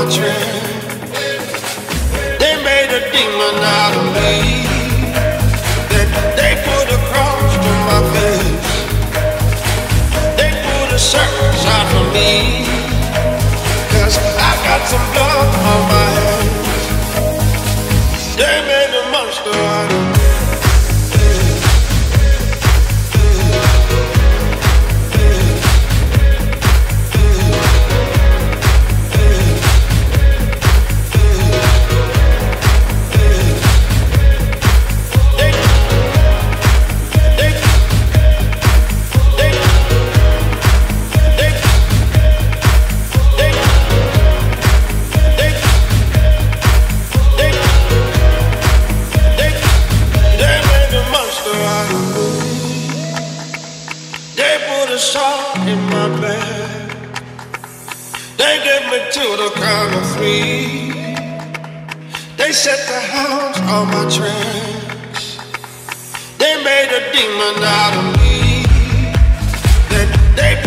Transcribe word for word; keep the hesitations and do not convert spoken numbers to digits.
my trance. They made a demon out of me. Then they put a cross to my face. They put a circus out for me. 'Cause I got some blood on my hands. They made a monster out of me. In my bed, they get me to the count of three. They set the house on my tracks. They made a demon out of me. Then they